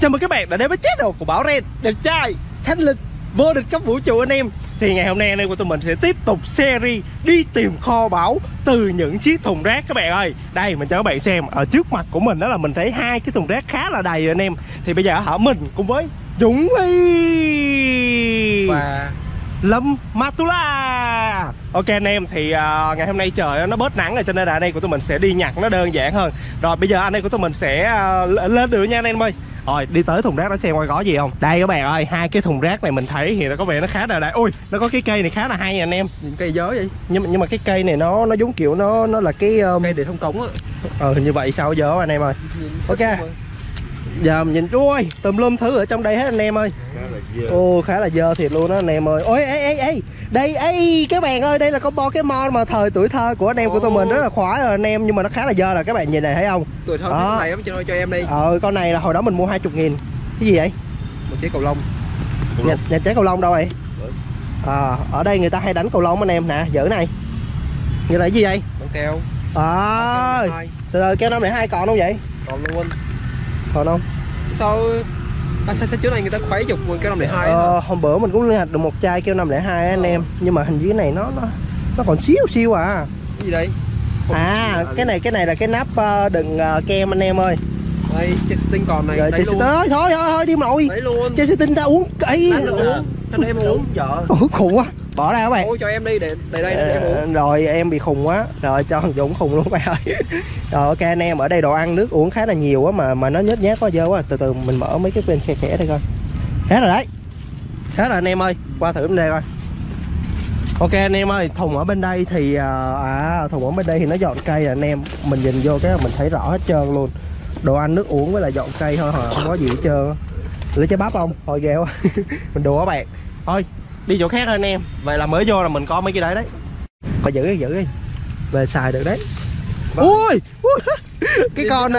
Chào mừng các bạn đã đến với channel của Bảo Ren, đẹp trai, thanh lịch, vô địch cấp vũ trụ anh em. Thì ngày hôm nay anh em của tụi mình sẽ tiếp tục series đi tìm kho báu từ những chiếc thùng rác các bạn ơi. Đây mình cho các bạn xem, ở trước mặt của mình đó là mình thấy hai cái thùng rác khá là đầy rồi anh em. Thì bây giờ mình cùng với Dũng Ly và Lâm Matula. Ok anh em, thì ngày hôm nay trời nó bớt nắng rồi cho nên là anh em của tụi mình sẽ đi nhặt nó đơn giản hơn. Rồi bây giờ anh em của tụi mình sẽ lên đường nha anh em ơi. Rồi đi tới thùng rác đó xem coi có gì không. Đây các bạn ơi, hai cái thùng rác này mình thấy thì nó có vẻ nó khá là đại. Ui, nó có cái cây này khá là hay anh em. những cây gió vậy. Nhưng mà cái cây này nó giống kiểu nó là cái Cây để thông cống á. hình như vậy sao giờ anh em ơi. Ok. Giờ mình nhìn ui tùm lum thứ ở trong đây hết anh em ơi. Ồ khá là dơ thiệt luôn đó anh em ơi. Ôi ê đây các bạn ơi, đây là combo cái mon mà thời tuổi thơ của anh em của tụi mình rất là khoái rồi anh em, nhưng mà nó khá là dơ rồi các bạn nhìn này thấy không. Tuổi thơ cái này cho em đi. Con này là hồi đó mình mua 20.000. Cái gì vậy? Một trái cầu lông. Nhà trái cầu lông đâu vậy? Ở đây người ta hay đánh cầu lông anh em nè, giữ này. Như là cái gì vậy? Bóng keo. Từ từ keo 502 còn không vậy? Còn luôn. Còn không? Sao trước này người ta khuấy dục nguồn keo 502. Hôm bữa mình cũng nhặt được một chai keo 502 anh em, nhưng mà hình như cái này nó còn xíu à. Cái gì đây? Cái này là cái nắp đựng kem anh em ơi. Đây, Chesting còn này. Rồi thôi đi mồi. Đấy luôn. Chesting ra uống ấy. Anh em uống. Khùng quá. Bỏ ra các bạn. Ôi cho em đi để đây em uống. Rồi em bị khùng quá. Rồi cho thằng Dũng khùng luôn các bạn ơi. Rồi ok anh em, ở đây đồ ăn nước uống khá là nhiều quá mà nó nhếch nhác quá dơ quá. Từ từ mình mở mấy cái bên khe đây coi. Hết rồi đấy. Hết rồi anh em ơi, qua thử bên đây coi. Ok anh em ơi, thùng ở bên đây thì thùng ở bên đây thì nó dọn cây rồi anh em. Mình nhìn vô cái mình thấy rõ hết trơn luôn. Đồ ăn nước uống với là dọn cây thôi hả, không có gì hết trơn. Lấy trái bắp không? Thôi ghê quá. Mình đùa các bạn. Thôi đi chỗ khác thôi anh em. Vậy là mới vô là mình có mấy cái đấy. Phải giữ đi. Về xài được đấy. Ui cái con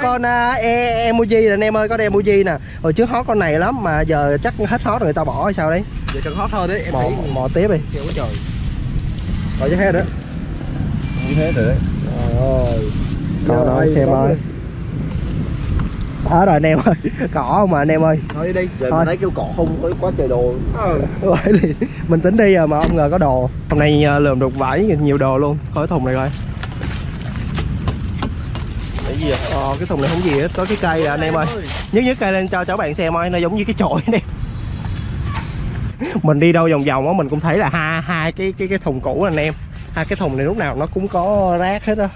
emoji nè anh em ơi, có đem emoji nè. Hồi trước hot con này lắm mà giờ chắc hết hot rồi, người ta bỏ hay sao đấy. Giờ cần hot hơn đấy em. Mò tiếp đi. Kiểu trời. Rồi chứ hết đó. Hết rồi đấy. Rồi. Còn đâu xem ơi. Hết rồi anh em ơi. Cỏ không mà anh em ơi. Thôi đi. Giờ mình thấy kêu cỏ không có quá trời đồ. Mình tính đi rồi mà không ngờ có đồ. Hôm nay lượm được vải nhiều đồ luôn. Khỏi thùng này coi. Cái gì Cái thùng này không gì hết, có cái cây anh em ơi. Nhấc cây lên cho các bạn xem ơi, nó giống như cái chổi này. Mình đi đâu vòng á mình cũng thấy là hai cái thùng cũ anh em. Hai cái thùng này lúc nào nó cũng có rác hết á.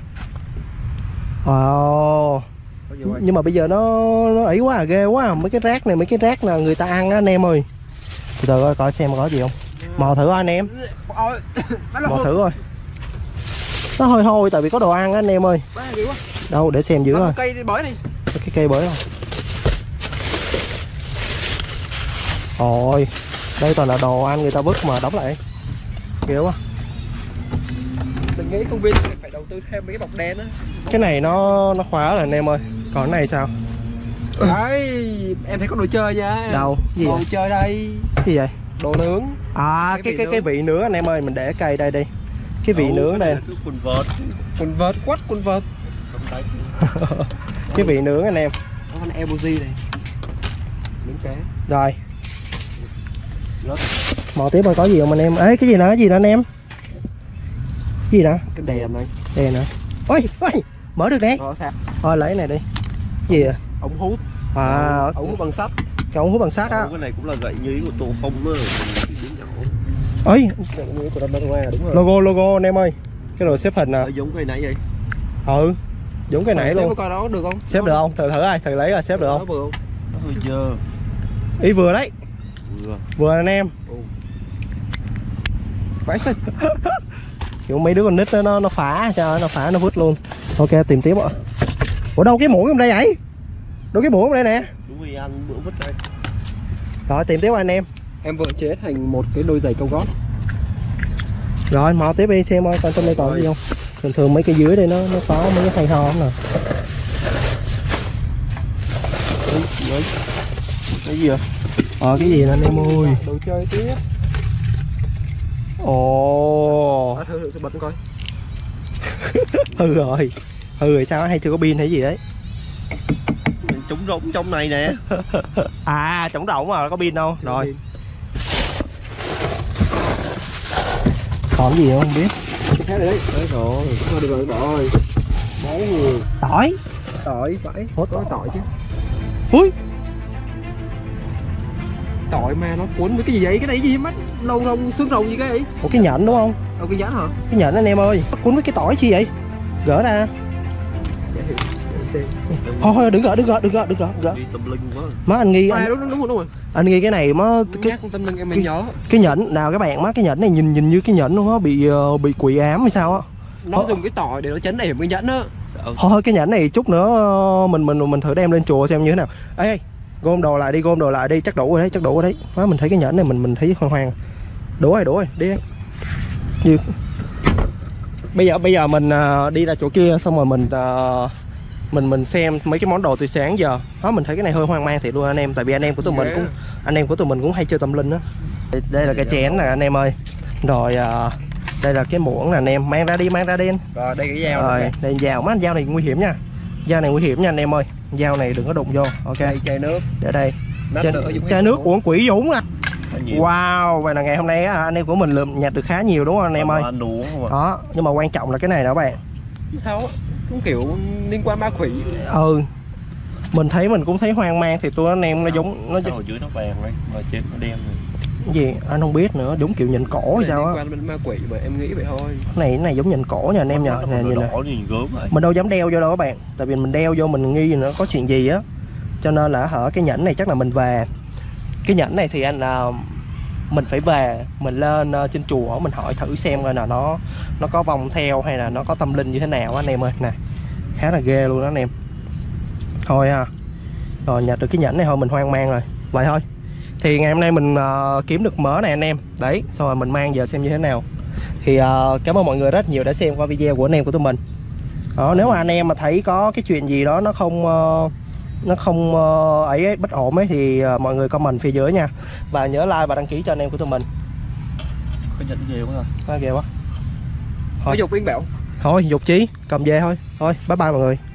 Nhưng mà bây giờ nó ấy quá ghê quá. Mấy cái rác là người ta ăn á anh em ơi. Từ từ coi xem có gì không. Mò thử coi anh em. Mò thử coi. Nó hơi hôi tại vì có đồ ăn á anh em ơi. Đâu để xem giữ coi. Cây bới này. Cái cây bới không? Ôi, đây toàn là đồ ăn người ta vứt mà đóng lại. Kiểu quá. Mình nghĩ công viên phải đầu tư thêm mấy cái bọc đen á. Cái này nó khóa rồi anh em ơi. Còn cái này sao? Đấy, em thấy có đồ chơi nha. Đâu? Gì đồ vậy? Chơi đây. Cái gì vậy? Đồ nướng. Cái vị nướng anh em ơi, mình để cây đây đi. Cái vị nướng đây. Quần vợt. Cái vị nướng anh em. Có con emoji này. Nướng cá. Rồi. Mò tiếp coi có gì không anh em. Ê cái gì nữa anh em? Cái gì đó? Cái đèn này. Đèn nữa. Ôi, mở được nè. Thôi lấy này đi. Cái gì vậy? Ống hút. Ống hút bằng sắt. Cái ống hút bằng sắt á. Cái này cũng là gậy như ý của Tô Không á. Ôi, logo anh em ơi. Cái đồ xếp hình nè. Giống cây nãy vậy. Giống cái nãy luôn. Coi đó được không? Xếp được không? Thử coi, thử lấy rồi xếp được không? Nó hơi dơ. Ý vừa đấy. Vừa anh em. Phải xinh. Kiểu mấy đứa con nít nó phá cho nó phá nó vứt luôn. Ok tìm tiếp ạ. Ủa đâu cái muỗng trong đây vậy? Đâu cái muỗng trong đây nè. Đúng rồi ăn bữa vứt đây. Rồi tìm tiếp anh em. Em vừa chế thành một cái đôi giày cao gót. Rồi mò tiếp đi xem coi trong đây còn gì không. Thường mấy cái dưới đây nó có mấy cái hay ho lắm nè. Cái gì vậy? Cái gì nè anh em ơi. Đồ chơi tiếp. Thử bật coi. hư rồi sao hay chưa có pin hay gì đấy. trống rỗng trong này nè. À trống rỗng mà có pin đâu. Rồi. Còn gì không biết. Thế rồi đấy. Đấy rồi. Thôi được rồi bỏ ơi. Máu nhiều. Tỏi. Tỏi phải. Hốt Có tỏi chứ. Ui. Tỏi mà nó cuốn với cái gì vậy? Cái này gì mắt? Lâu rong xương rồng gì cái ấy? Ủa cái nhện đúng không? Đâu cái nhãn hả? Cái nhện anh em ơi. Cuốn với cái tỏi chi vậy? Gỡ ra. Thôi đừng gỡ. Đi tâm linh quá. Má anh nghi À, đúng rồi. anh nghi cái này má Nhắc tâm linh em mình nhớ. cái nhện nào các bạn, má cái nhện này nhìn như cái nhện luôn á, bị quỷ ám hay sao á. Nó dùng cái tỏi để nó chấn ểm cái nhẫn á. Thôi cái nhẫn này chút nữa mình thử đem lên chùa xem như thế nào. Ê gom đồ lại đi, chắc đủ rồi đấy. Má mình thấy cái nhẫn này mình thấy hoang. Đủ rồi, đi đây. Gì? Bây giờ mình đi ra chỗ kia xong rồi mình xem mấy cái món đồ từ sáng giờ. Đó mình thấy cái này hơi hoang mang thiệt luôn anh em, tại vì anh em của tụi mình cũng hay chơi tâm linh á. Đây là cái chén nè anh em ơi. Rồi đây là cái muỗng nè anh em, mang ra đi anh. Rồi đây cái dao. Rồi đây dao, má dao này nguy hiểm nha. Dao này nguy hiểm nha anh em ơi. Dao này đừng có đụng vô. Ok. Đây chai nước. Để đây. Chai Chai nước của quỷ Dũng nè. Wow, vậy là ngày hôm nay á, anh em của mình lượm nhặt được khá nhiều đúng không anh em ơi? Ăn uống không ạ? Đó, nhưng mà quan trọng là cái này đó các bạn. Sao á? Cũng kiểu liên quan ma quỷ. Ừ. Mình cũng thấy hoang mang thì tôi anh em nó giống nó sao ở dưới nó vàng đấy mà trên nó đen rồi. Cái gì anh không biết nữa, giống kiểu nhện cổ hay sao á. Liên quan đến ma quỷ mà em nghĩ vậy thôi. Cái này giống nhện cổ nha anh em nhờ. Nè nhìn nè. Nhìn gớm vậy. Mình đâu dám đeo vô đâu các bạn, tại vì mình đeo vô mình nghi nó có chuyện gì á. Cho nên là cái nhẫn này chắc là mình về. Cái nhẫn này thì anh mình phải về, mình lên trên chùa mình hỏi thử xem coi là nó có vòng theo hay là nó có tâm linh như thế nào anh em ơi. Nè khá là ghê luôn đó anh em. Thôi ha, rồi nhặt được cái nhẫn này thôi mình hoang mang rồi. Vậy thôi thì ngày hôm nay mình kiếm được mớ này anh em đấy, xong rồi mình mang về xem như thế nào. Thì cảm ơn mọi người rất nhiều đã xem qua video của anh em của tụi mình. Đó, nếu mà anh em mà thấy có cái chuyện gì đó nó không ấy bất ổn ấy thì mọi người comment phía dưới nha, và nhớ like và đăng ký cho anh em của tụi mình. Có nhận ghê quá à? Ghê quá. Có dục Yên Bảo. Thôi dục chí cầm về thôi. Thôi bye bye mọi người.